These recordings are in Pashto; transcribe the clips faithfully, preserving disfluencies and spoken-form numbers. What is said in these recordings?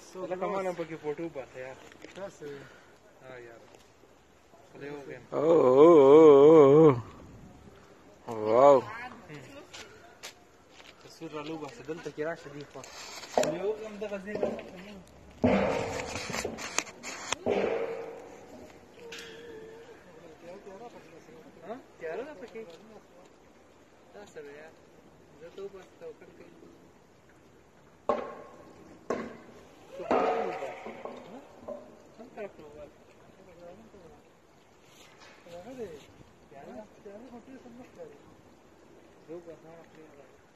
Da kann man aber gefotografiert, ja. Das ist. Ah, ja. Leogen. Oh, oh, oh, oh. Wow. الصورة لوبة فضلت كراش دي خوا. ليوغم ده غزيرة. ها؟ تيارة ده پکې. دا سره یا. زه ته بس توکل کوي. هم طرف لوبه. هغه دی. تیارة تیارة هټل سم نه کوي. لوبه نه راځي.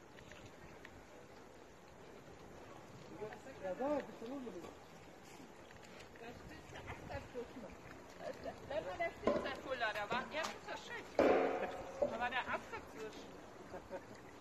Ja, da, bitte nur mit. Da steht der Absatzschuss. Dann war der Stützerkuller, da war erst das Schiff. Da war der Absatzschuss.